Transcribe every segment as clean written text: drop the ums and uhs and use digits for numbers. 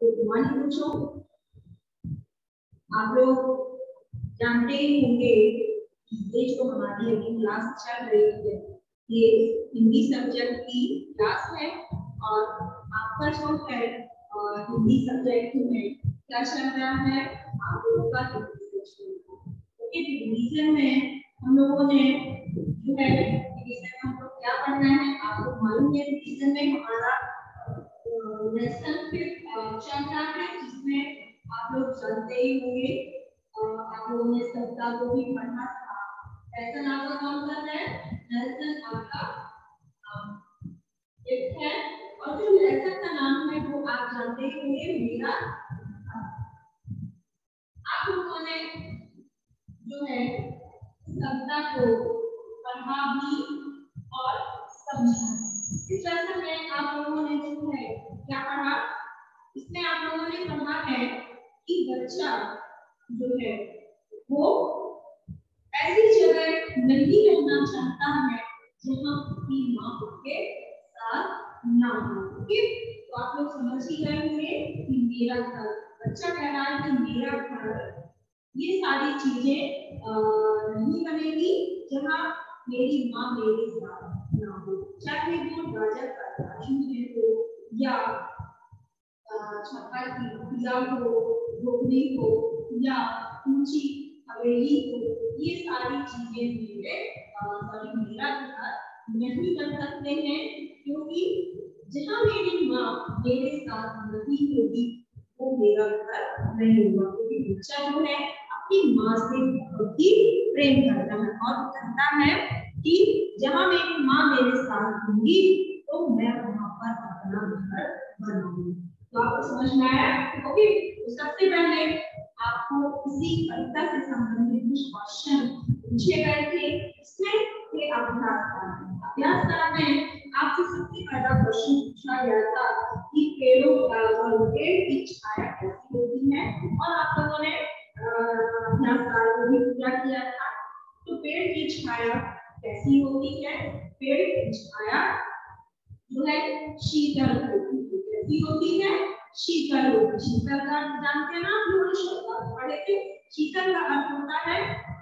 तो तुम्हारी पूछो। आप लोग जानते ही होंगे ये जो हमारी अभी क्लास चल रही है ये हिंदी सब्जेक्ट की क्लास है और आपका जो है हिंदी सब्जेक्ट में क्या चल रहा है आप लोगों का डिवीजन में हम लोगों ने जो है डिवीजन में हम लोग क्या पढ़ना है आपको मालूम है डिवीजन में हमारा लेसन चल रहा है जिसमें आप लोग जानते ही होंगे आप लोगों ने सप्ताह को भी पढ़ा था। लेसन आपका कौन सा है? लेसन आपका एक है और जो लेसन का नाम है वो आप जानते ही होंगे मेरा। आप लोगों ने जो है सप्ताह को पढ़ा भी और समझा। इस लेसन में आप लोगों ने जो है क्या पढ़ा? इसमें आप लोगों ने पढ़ा है कि बच्चा जो है वो ऐसी जगह नहीं रहना चाहता है जहाँ उसकी माँ उसके साथ ना हो। तो आप लोग समझ ही गए होंगे कि मेरा घर, बच्चा कह रहा है कि मेरा घर, ये सारी चीजें नहीं बनेगी जहाँ मेरी माँ मेरे साथ ना हो। चाहे वो राजा का राजमहल हो या छप्पर की कुटिया हो, झोपड़ी हो या ऊंची हवेली हो, ये सारी चीजें मेरा घर नहीं कर सकते हैं क्योंकि जहाँ मेरी माँ मेरे साथ नहीं होगी वो मेरा घर नहीं होगा। क्योंकि बच्चा जो है अपनी माँ से बहुत ही प्रेम करता है और कहता है कि जहाँ मेरी माँ मेरे साथ होगी तो मैं वहां पर अपना घर बनाऊंगी। तो आपको समझ में आया? ओके, तो सबसे पहले आपको इसी कविता से संबंधित कुछ क्वेश्चन पूछे गए थे, इसमें ये अभ्यास में आपसे सबसे पहला क्वेश्चन पूछा गया था कि पेड़ की छाया कैसी होती है और आप लोगों ने अभ्यास भी पूरा किया था। तो पेड़ की छाया कैसी होती है? पेड़ की छाया जो है शीतल होती है। कैसी होती है? शीतल होती है। शीतल का अर्थ जानते हैं ना आप लोग शब्द पढ़े थे। शीतल का अर्थ होता है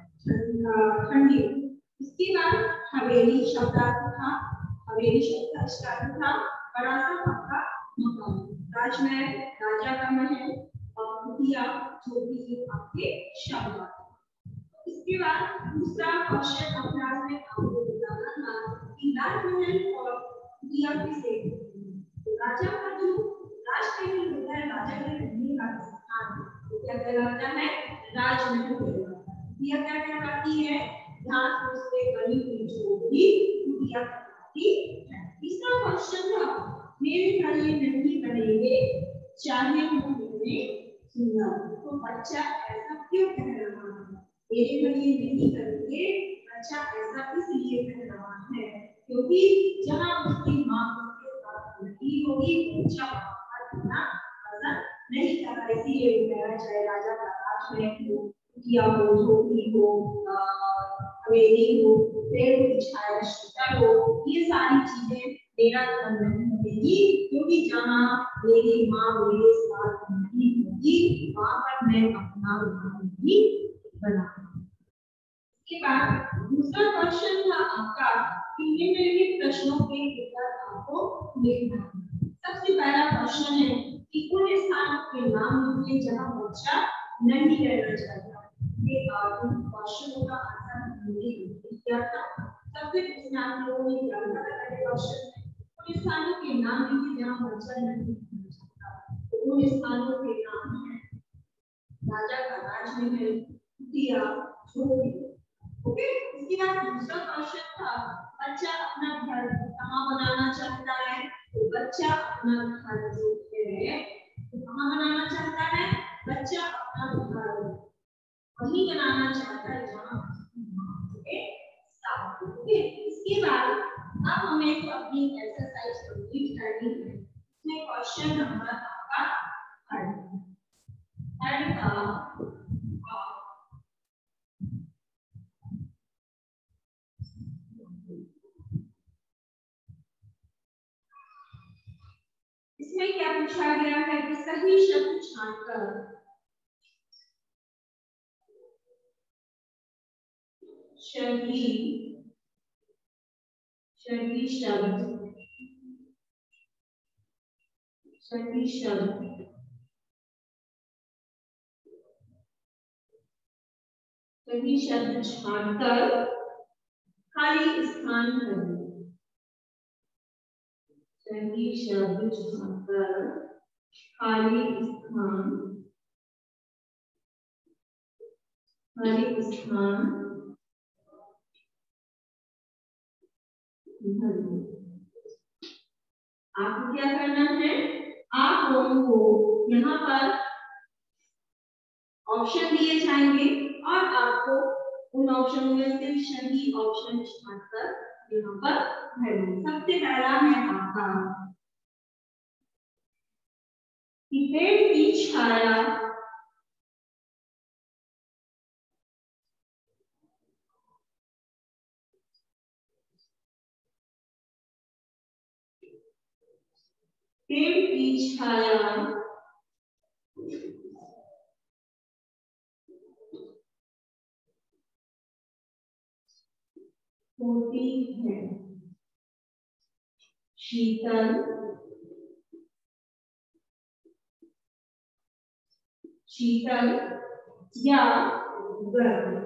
ठंडी। इसके बाद हवेली शब्द था, हवेली शब्द स्टार्ट था बड़ा सा पक्का मकान, राजमहल राजा का महल और कुटिया जो भी आपके शब्द। इसके बाद दूसरा क्वेश्चन अभ्यास में आपको बताना था कि राजमहल और कुटिया किसे राजा का जो राजमहल होता है, राजा के रहने का स्थान तो क्या कहलाता है? राजमहल कहलाता है। कुटिया क्या कहलाती है? घास फूस से बनी हुई झोपड़ी कुटिया कहलाती है। तीसरा क्वेश्चन था मेरे घर ये नहीं बनेंगे चाहे वो मेरे सुंदर। तो बच्चा ऐसा क्यों कह रहा है? मेरे घर ये नहीं करेंगे, बच्चा ऐसा इसलिए कह रहा है क्योंकि जहाँ उसकी माँ उसके साथ नहीं होगी बच्चा रहना पसंद नहीं करता। इसीलिए वो कह रहा है चाहे राजा का राजमहल हो, कुटिया हो, झोपड़ी हो, हवेली हो, पेड़ की छाया शीतल हो, ये सारी चीजें मेरा घर नहीं बनेगी क्योंकि जहाँ मेरी माँ मेरे साथ नहीं होगी वहां पर मैं अपना घर नहीं बनाऊंगा। इसके बाद दूसरा क्वेश्चन था आपका कि निम्नलिखित प्रश्नों के उत्तर आपको लिखना है। सबसे पहला क्वेश्चन है कि उन स्थानों के नाम लिखिए जहां बच्चा नहीं रहना चाहता। ये क्वेश्चन का आंसर हमने किया था। सबसे इसमें आप लोगों ने क्या लिखा था? पहले क्वेश्चन में उन स्थानों के नाम लिखिए जहां बच्चा नहीं रहना चाहता। तो उन स्थानों के नाम हैं राजा का राजमहल, कुटिया, झोपड़ी। ओके, इसके बाद दूसरा क्वेश्चन था बच्चा अपना घर कहाँ बनाना चाहता है? तो बच्चा अपना घर जो है तो कहाँ बनाना चाहता है? बच्चा अपना घर वहीं बनाना चाहता है जहाँ उसके साथ। ओके, इसके बाद अब हमें तो अपनी एक्सरसाइज कंप्लीट करनी है। इसमें क्वेश्चन नंबर आपका थर्ड का इसमें क्या पूछा गया है कि सही शब्द छांटकर सही शब्द छांटकर खाली स्थान भरें। सही शब्द छांटकर खाली स्थान भरें। आपको क्या करना है, आप लोगों को यहाँ पर ऑप्शन दिए जाएंगे और आपको उन ऑप्शनों में से सही ऑप्शन छांटकर यहाँ पर भरना। सबसे पहला है आपका कि पेड़ की छाया होती है शीतल या गर्म।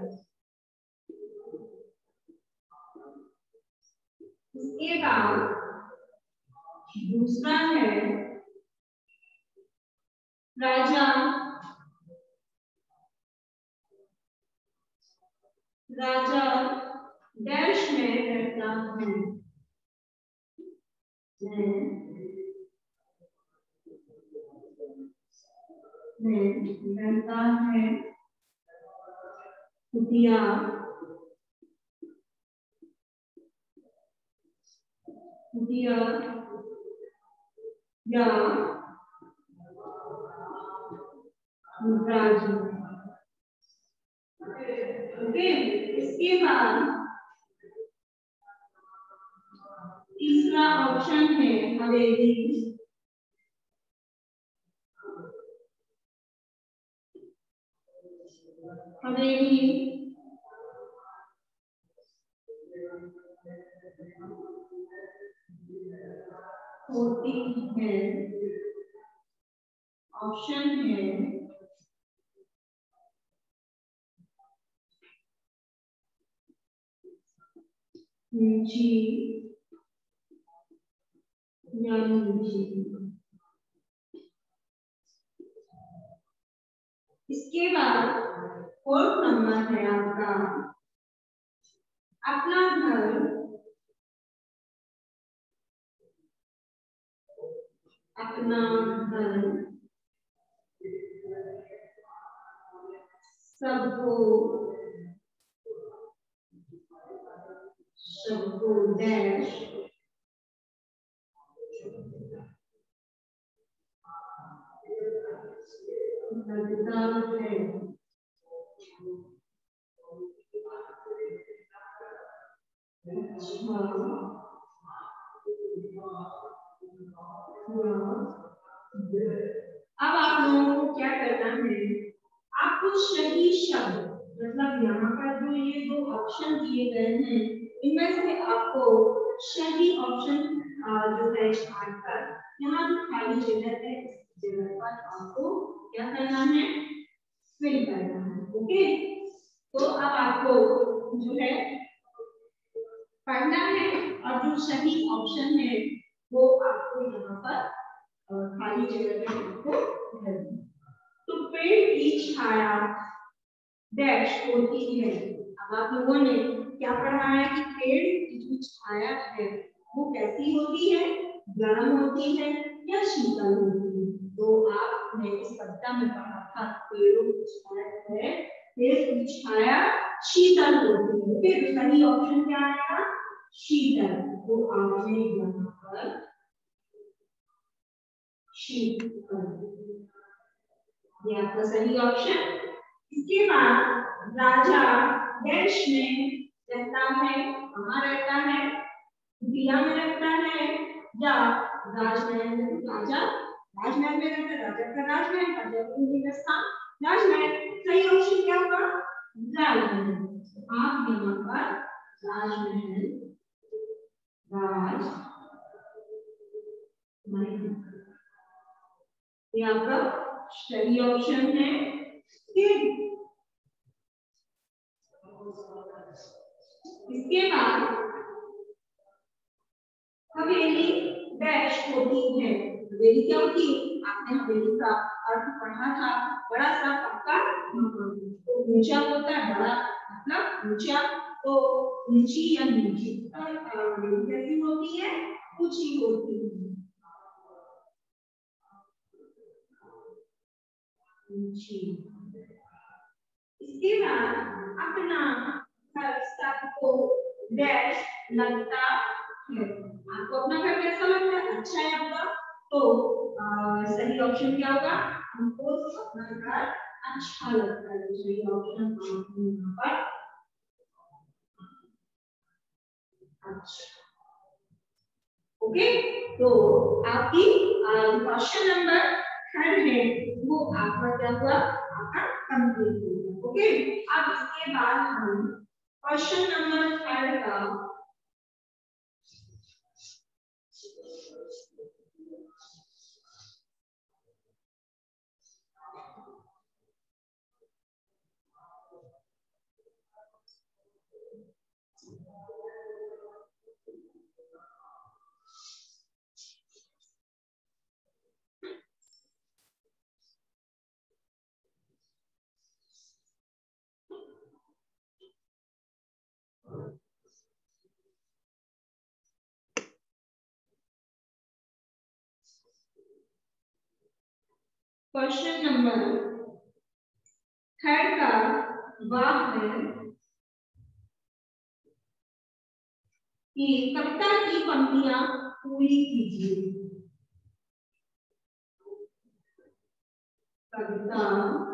इसके बाद दूसरा है राजा डैश में रहता है। रहता है कुटिया या राजू। ओके, इसके बाद तीसरा ऑप्शन है हवेली। होती है। ऑप्शन है नीची या नीची। इसके बाद फोर्थ नंबर है आपका अपना घर सबको डैश लगता है। अब आप लोगों को क्या करना है, आपको सही शब्द मतलब यहाँ पर जो ये दो ऑप्शन दिए गए हैं इनमें से आपको सही ऑप्शन जो है छांटकर यहाँ जो खाली जगह है इस जगह पर आपको क्या करना है, फिल करना है। ओके, तो अब आपको जो है पढ़ना है और जो सही ऑप्शन है वो आपको यहाँ पर खाली जगह में आपको भरना। तो पेड़ की छाया डैश होती है। अब आप लोगों ने क्या पढ़ा है कि पेड़ की जो छाया है वो कैसी होती है, गर्म होती है या शीतल होती है। तो आपने इस सप्ताह में पढ़ा था पेड़ों की छाया है, पेड़ की छाया शीतल होती है। फिर सही ऑप्शन क्या आया, शीतल। तो आपने यहाँ पर शीतल, ये आपका सही ऑप्शन। इसके बाद राजा डैश में रहता है, कहाँ रहता है, कुटिया में रहता है या राजमहल में राजा राजमहल में रहता राजा का राजमहल, राजा का स्थान राजमहल। सही ऑप्शन क्या होगा? राजमहल। आप यहाँ पर राजमहल, राजमहल, ये आपका सही ऑप्शन है। इसके बाद हवेली डैश होती है। हवेली क्या होती है? आपने हवेली का अर्थ पढ़ा था, बड़ा सा पक्का तो ऊंचा होता है, बड़ा मतलब ऊंचा, तो ऊंची या नीची कैसी होती है? ऊंची होती है, ऊंची। इसके बाद अपना घर सबको डैश लगता है। आपको अपना घर कैसा लगता है? अच्छा है आपका, तो सही ऑप्शन क्या होगा? हमको अपना घर अच्छा लगता है, सही ऑप्शन यहाँ पर अच्छा। ओके, तो आपकी क्वेश्चन नंबर 3 है वो आपका क्या हुआ? आपका कंप्लीट हो गया। ओके, अब इसके बाद हम क्वेश्चन नंबर 3 का क्वेश्चन नंबर 3 का वाक्य है कि कविता की पंक्तियां पूरी कीजिए। कविता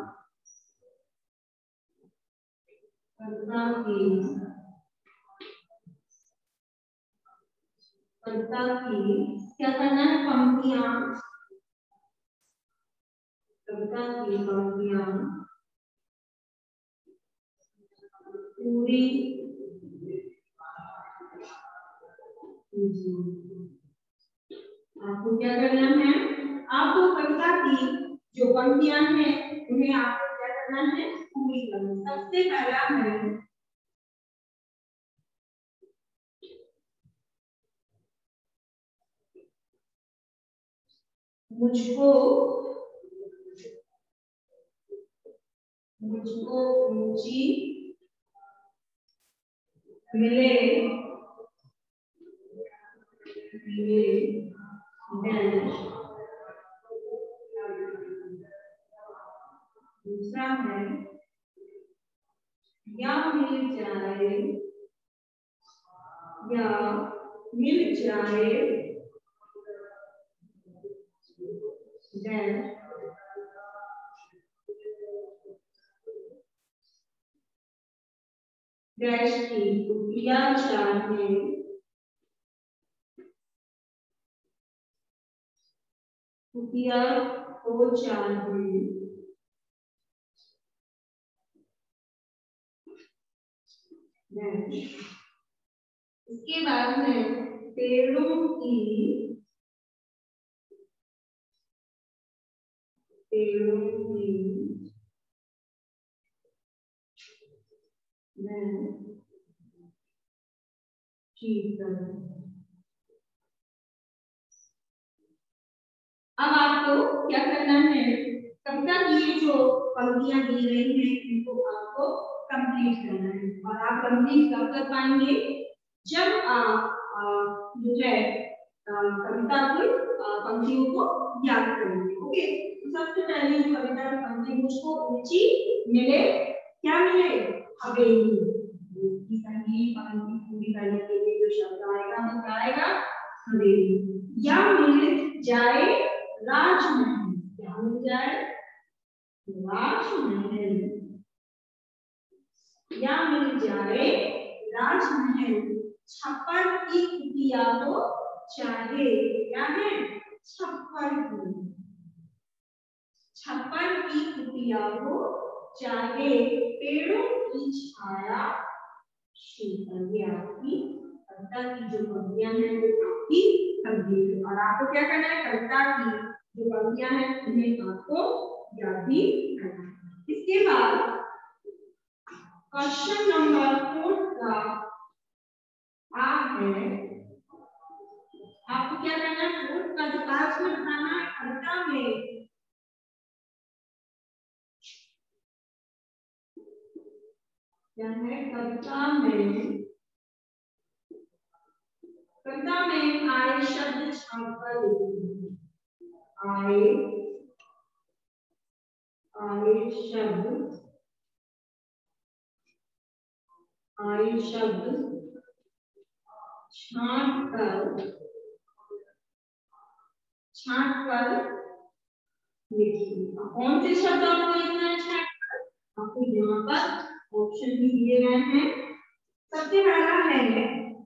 की क्या करना है? पंक्तियां, कविता की पंक्तियां पूरी आपको क्या करना है? आपको कविता की जो पंक्तियां हैं उन्हें आपको क्या करना है? पूरी करना। सबसे पहला है मुझको ऊंची मिले दूसरा है या मिल जाए डैश की कुटिया चाहिए, कुटिया हो चाहिए। इसके बाद में पेड़ों की अब आपको क्या करना है? कविता की जो पंक्तियां दी गई हैं इनको आपको कंप्लीट करना है, और आप कंप्लीट कब कर पाएंगे? जब आप जो है कविता की पंक्तियों को याद करेंगे। ओके, तो सबसे पहले जो कविता की पंक्ति मुझको ऊंची मिले, क्या मिले? हवेली। इसकी पहली पंक्ति पूरी करने के लिए जो शब्द आएगा वो क्या आएगा? हवेली। या मिल जाए राजमहल, क्या मिल जाए? राजमहल। या मिल जाए राजमहल, छप्पर की कुटिया तो चाहे, क्या है? छप्पर की। छप्पर की कुटिया हो, चाहे पेड़ों की छाया शीतल। ये आपकी कविता की जो पंक्तियां हैं वो आपकी कंप्लीट है। और आपको क्या करना है, कविता की जो पंक्तियां हैं उन्हें आपको याद भी करना है। इसके बाद क्वेश्चन नंबर 4 का आप है, आपको क्या करना है, 4 का जो पार्ट में बताना है कविता में क्या है, कविता में आए शब्द छापकर लिखिए। आए शब्द छांट कर लिखिए। कौन से शब्द आपको लिखना है छांट कर? आपको यहाँ पर ऑप्शन भी दिए गए हैं। सबसे पहला है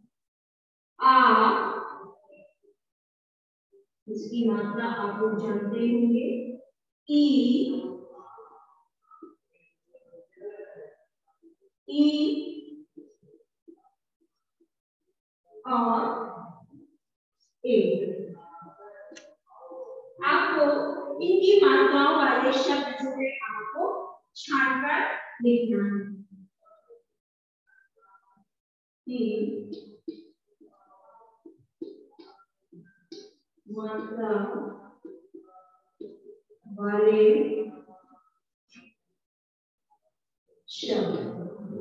आ, इसकी मात्रा आप लोग जानते होंगे। ई और ए। आपको इनकी मात्राओं वाले शब्द जो है आपको छांटकर लिखना है। मात्रा वाले शब्द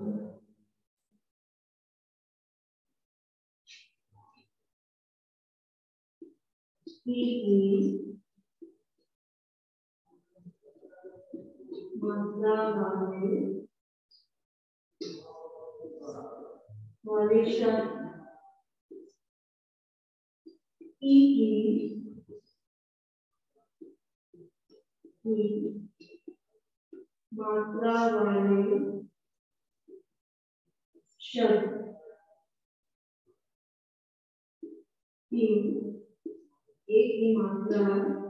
मात्रा वाले शब्द की मात्रा वाले शब्द की एक ही मात्रा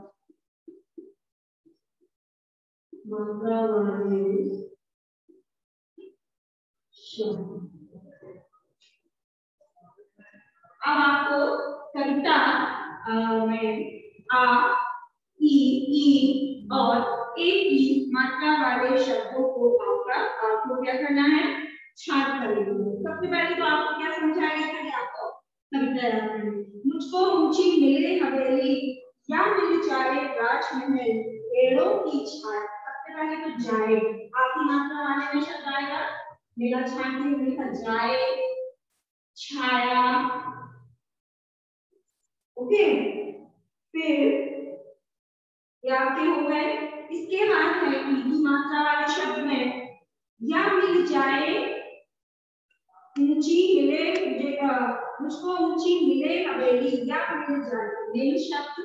वाले शब्द। अब आपको कविता में आ, ई और ए की मात्रा वाले शब्दों को आपको क्या करना है, छांट कर लेना है। सबसे पहले तो आपको क्या समझाया गया था कि आपको कविता याद करनी है। मुझको ऊंची मिले हवेली या मिल जाए राजमहल, पेड़ों की छाया। सबसे पहले तो जाए, आपकी मात्रा वाले में शब्द आएगा, मेरा छांटते हुए लिखा जाए, छाया। ओके, फिर ये आपके हो गए। इसके बाद है की मात्रा वाले शब्द में या मिल जाए, ऊंची मिले, मुझको ऊंची मिले हवेली या मिल जाए, मिल शब्द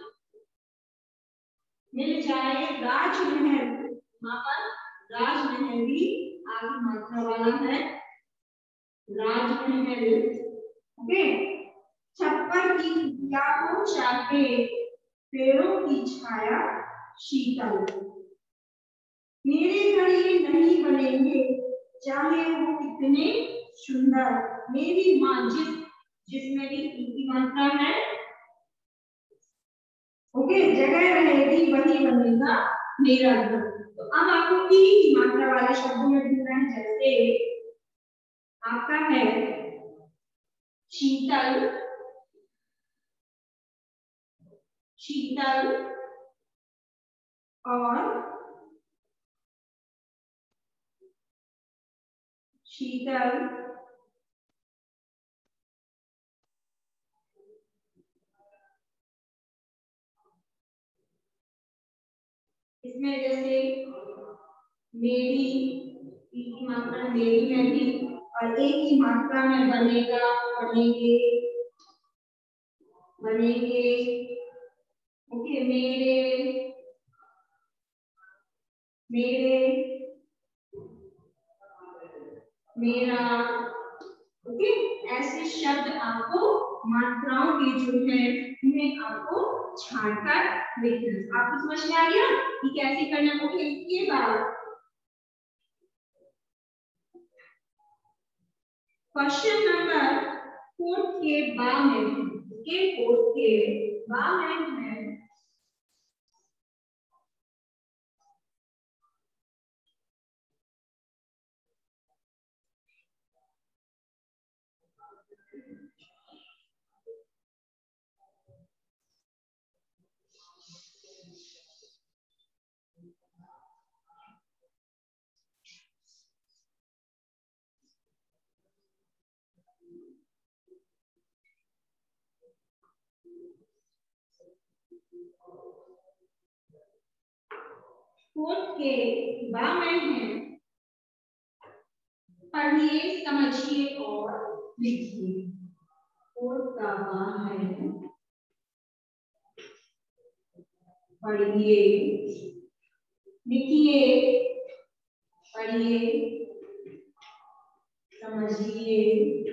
मिल जाए राजमहल, वहां पर राजमहल भी आगे मात्रा वाला है, राजमहल। ओके, छप्पर की कुटिया को चाहे पेड़ों की छाया शीतल, मेरे घर ये नहीं बनेंगे चाहे वो कितने सुंदर, मेरी माँ जिसमें भी की मात्रा है। ओके, जगह रहेगी वही बनेगा मेरा घर। तो अब आपको की मात्रा वाले शब्दों में ढूंढना है। जैसे आपका है शीतल, और शीतल इसमें जैसे मेरी की मात्रा मेरी में भी, और एक की मात्रा में बनेगा, बनेंगे, ओके, मेरे, मेरा। ओके, ऐसे शब्द आपको मात्राओं के जो है उन्हें आपको छांटकर लिखना। आपको समझ में आ गया कि कैसे करना है? ओके, इसके बाद क्वेश्चन नंबर 4 के बाद में है फोर्थ के बा में है पढ़िए, समझिए और लिखिए। फोर्थ का बा है पढ़िए, लिखिए, पढ़िए, समझिए,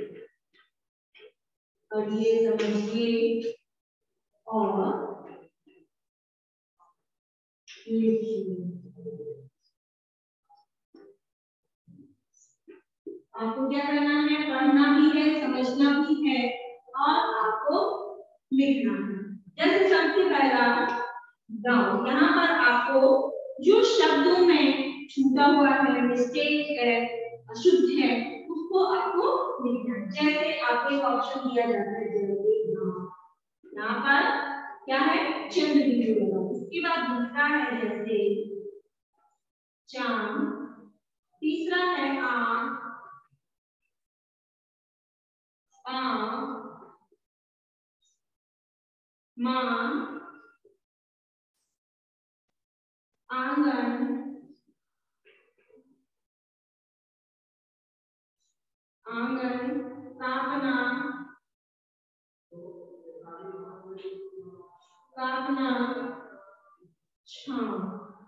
पढ़िए, समझिए और लिखिए। आपको क्या करना है? पढ़ना भी है, समझना भी है और आपको लिखना है। जैसे सबसे पहला गांव, यहाँ पर आपको जो शब्दों में छूटा हुआ है, मिस्टेक है, अशुद्ध है, उसको आपको लिखना है। जैसे आपको एक ऑप्शन दिया जाता है, जैसे यहाँ पर क्या है? चंद्र बिंदु लगा। उसके बाद दूसरा है जैसे चांद, तीसरा है आंख, मां, आंगन, कापना, छांव।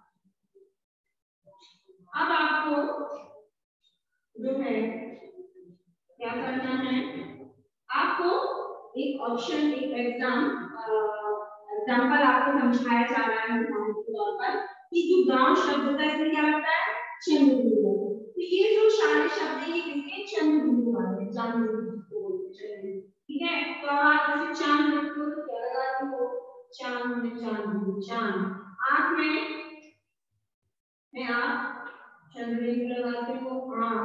अब आपको जो है क्या करना है? आपको एक ऑप्शन, एक एग्जाम्पल आपको समझाया जा रहा है उदाहरण के तौर पर कि जो गांव शब्द होता है इसमें क्या लगता है? चंद्र बिंदु। तो ये जो सारे शब्द हैं ये किसके? चंद्र बिंदु वाले, चांद बिंदु बोलते हैं। ठीक है, तो आप जैसे चांद लिखते हो तो क्या लगाते हो? चांद में चांद, चांद। आंख में आप चंद्र बिंदु लगाते हो।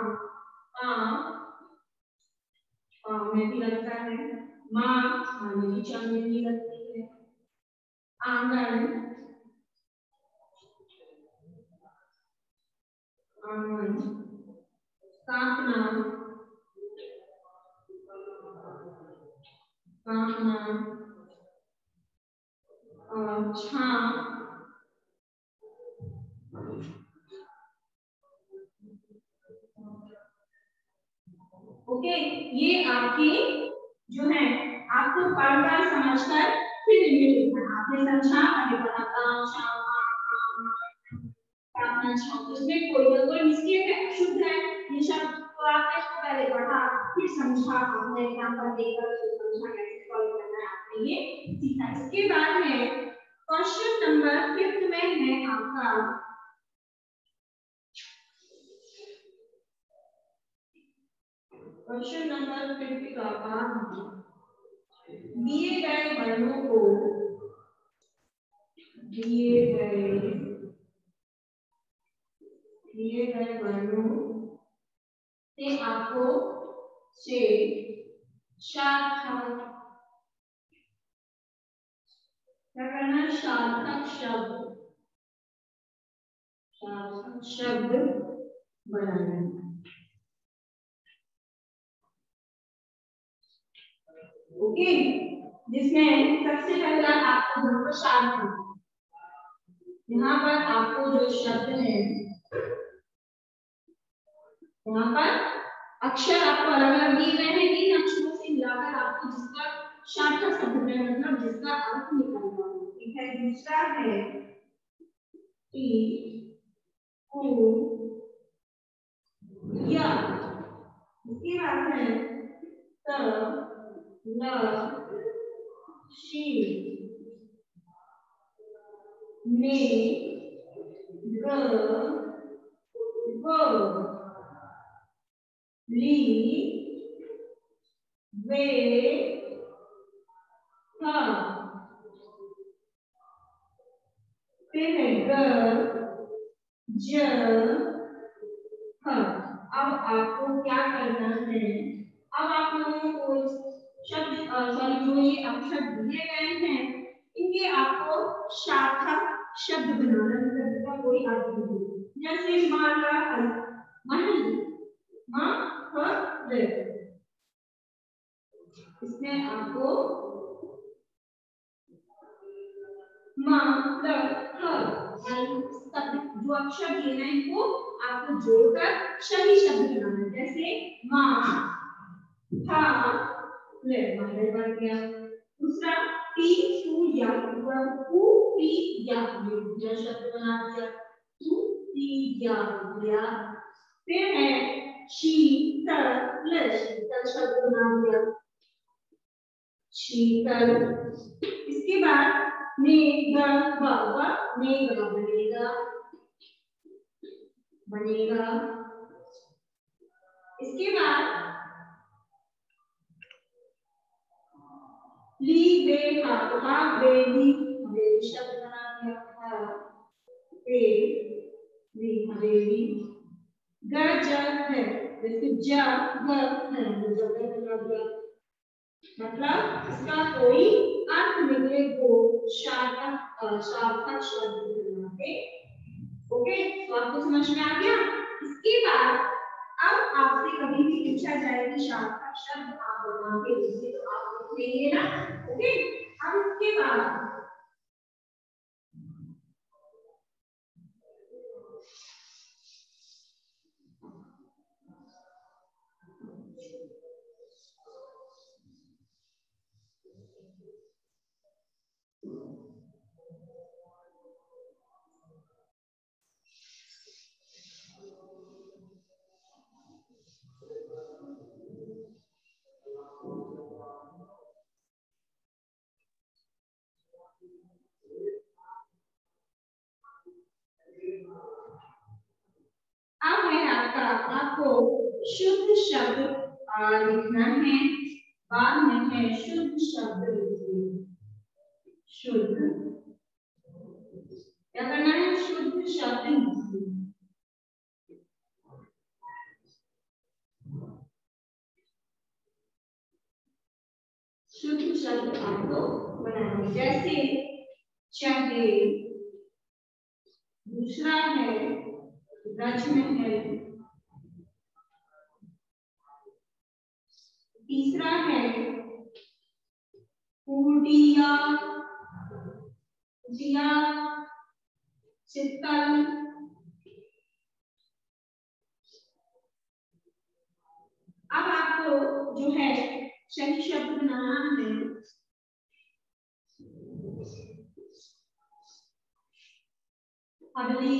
में भी लगता है। मां में भी चंद्र बिंदु लगती है। आंगन, कांपना, और छांव। ओके, ये आपके जो है आपको पढ़कर समझकर फिर इनमें लिखना है। आपने समझा, मैंने पढ़ा उसमें कोई ना कोई मिस्टेक है, अशुद्ध है, ये शब्द तो आपने इसको पहले पढ़ा, फिर समझा, आपने एग्जांपल देकर समझा कैसे सॉल्व करना है, आपने ये सीखा। इसके बाद में क्वेश्चन नंबर 5 में है आपका क्वेश्चन नंबर 5 का पाठ दिए गए वर्णों को दिए गए वर्णों से आपको से सार्थक क्या करना है? सार्थक शब्द बनाना है। ओके, जिसमें सबसे पहला आपको सार्थक, यहाँ पर आपको जो शब्द है, यहाँ पर अक्षर आपको अलग अलग दिए गए हैं, इन अक्षरों से मिलाकर आपको जिसका सार्थक शब्द में मतलब जिसका अर्थ निकालना है। ठीक है, दूसरा है ई उ या, इसके बाद है त ल शी ने ग ली वे फिर है ग ज अब आपको क्या करना है, अब आप लोगों को शब्द सॉरी जो ये अक्षर दिए गए हैं इनके आपको सार्थक शब्द बनाना है, इसका कोई अर्थ नहीं। जैसे माला महल मा फ इसमें आपको जो अक्षर दिए हैं इनको आपको जोड़कर सही शब्द बनाना है। जैसे माँ था ले माइनर बन गया। दूसरा टी टू या टू टी या ये दूसरा शब्द बना दिया, टू टी या हो गया। फिर है शीतल शीतल शब्द बना दिया, शीतल। इसके बाद नेगा नेगा बनेगा बनेगा। इसके बाद ली बे हा बेली हवेली शब्द बना दिया, हा बे ली हवेली। ग ज है जैसे ज ग है जगह बना दिया, मतलब इसका कोई अर्थ निकले तो सार्थक शब्द बनाते। ओके, तो आपको समझ में आ गया। इसके बाद अब आपसे कभी भी पूछा जाए कि सार्थक शब्द आप बना के दीजिए तो आप लिखेंगे ना। ओके, अब इसके बाद अब है आपको शुद्ध शब्द लिखना है। बाद में है शुद्ध शब्द लिखिए, शुद्ध क्या करना है, शुद्ध शब्द लिखिए। शुद्ध शब्द आपको बनाना, जैसे चाहे, दूसरा है रजमहल, तीसरा है पूर्णिया, शीतल। अब आपको जो है सही शब्द बनाना है। अगली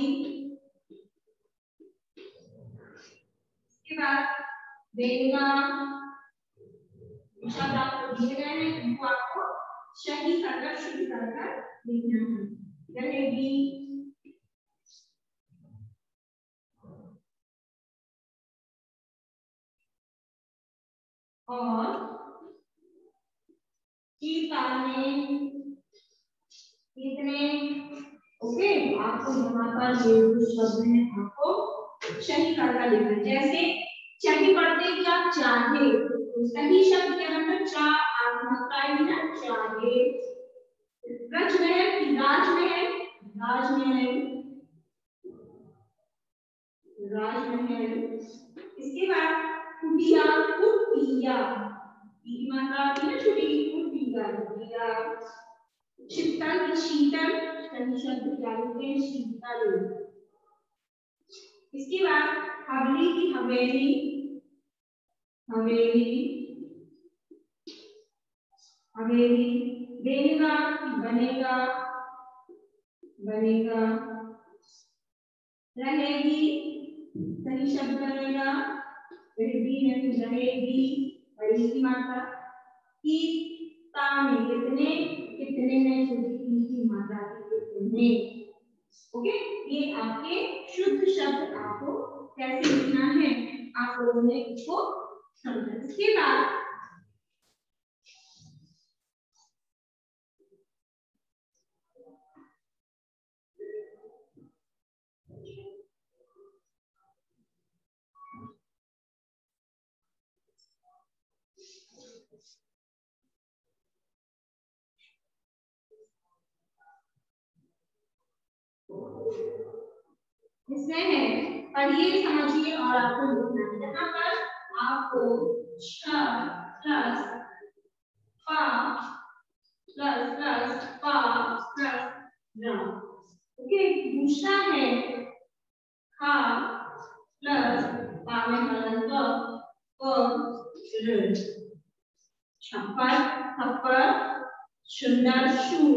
इसके बाद देगा शब्द आपको दिए गए हैं, इनको आपको सही कर शुद्ध कर लिखना है। रहेगी और कितने। ओके, आपको यहाँ पर ये शब्द है आपको सही करके लिखना है। जैसे चाहे पढ़ते कि आप चाहे, तो सही शब्द क्या बनता, चा आत्मकाई ना चाहे। राजमहल राजमहल राजमहल राजमहल। इसके बाद कुटिया कुटिया, की मात्रा आती है छोटी कुटिया कुटिया। शीतल शीतल सही शब्द क्या लिखते हैं, शीतल। इसके बाद हवेली की हवेली हवेली हवेली। बनेगा बनेगा बनेगा। रहेगी सही शब्द बनेगा, रहेगी नहीं रहेगी, बड़ी की मात्रा। की ता में कितने, कितने में छोटी की मात्रा कितने। ओके, ये आपके शुद्ध शब्द आपको कैसे लिखना है आप लोगों ने इसको समझा। इसके बाद इसमें है, पढ़िए समझिए और आपको लिखना है। यहाँ पर आपको छ प्लस पा प्लस प्लस पा प्लस र। ओके, दूसरा है खा प्लस पा में हलन र। छप्पर थप्पर सुंदर शू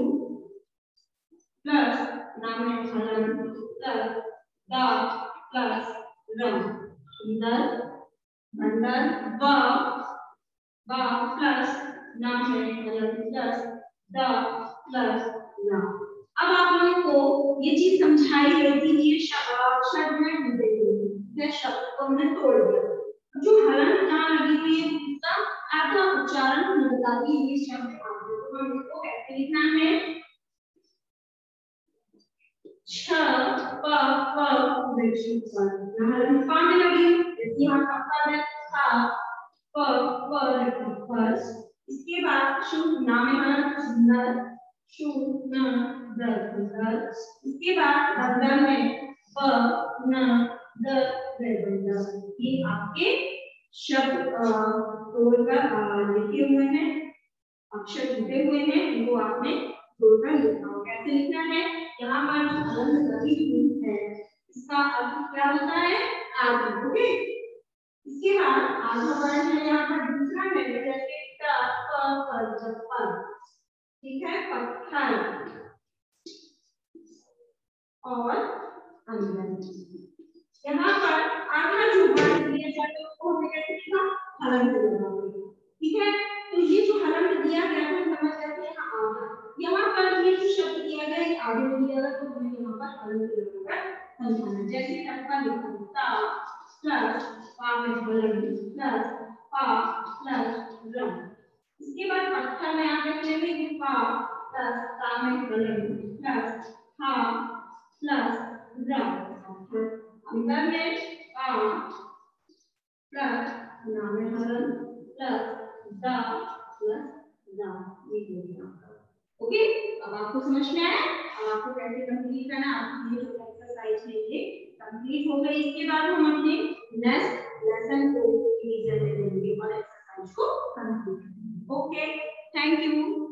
प्लस नाम में हलन प्लस दा प्लस रम सुंदर बंदर बा प्लस नाम है हलन प्लस दा प्लस रम। अब आप लोगों को ये चीज समझाई गई थी कि शब्द में जुड़े हुए शब्द को हमने तोड़ दिया। जो हलन कहाँ लगी हुई है उसका आधा उच्चारण ताकि ये शब्द आगे तो हम इसको कैसे लिखना है, छ प प हलन पा में लगी जैसे यहाँ पक्का है था प प। इसके बाद शुभ नाम में हलन सुंदर शु न दर। इसके बाद बंदर में ब न द बंदर। ये आपके शब्द तोड़कर लिखे हुए हैं, अक्षर जुड़े हुए हैं, इनको आपने तोड़कर लिखना हो। कैसे लिखना है, यहाँ पर जो हलन लगी हुई है इसका अर्थ क्या होता है, आधा। ओके, इसके बाद आधा वर्ण है यहाँ पर दूसरा है जैसे ट प चप्पल, ठीक है, पत्थर और अंदर। यहाँ पर आधा जो वर्ण दिया जाता है उसको हमें कैसे लिखा, हलन से लगाएंगे। ठीक है, तो ये जो हलन दिया गया है समझ जाते हैं यहाँ आधा। यहाँ पर ये जो शब्द दिया गया है आगे में दिया गया तो हमें यहाँ पर हलन से लगाकर समझाना। जैसे टप्पा लिखा ता प्लस पा में हलन प्लस पा प्लस र। इसके बाद पत्थर में आगे चलेंगे पा प्लस ता में हलन प्लस हा प्लस र। अंदर में पा प्लस नाम में हलन प्लस दा प्लस दा। ये हो गया। ओके, अब आपको समझ में आया, अब आपको कैसे कंप्लीट करना, आपकी ये जो एक्सरसाइज है ये कंप्लीट हो गई। इसके बाद हम अपने नेक्स्ट लेसन को रिवीजन में देंगे और एक्सरसाइज को कंप्लीट करेंगे। Okay, thank you.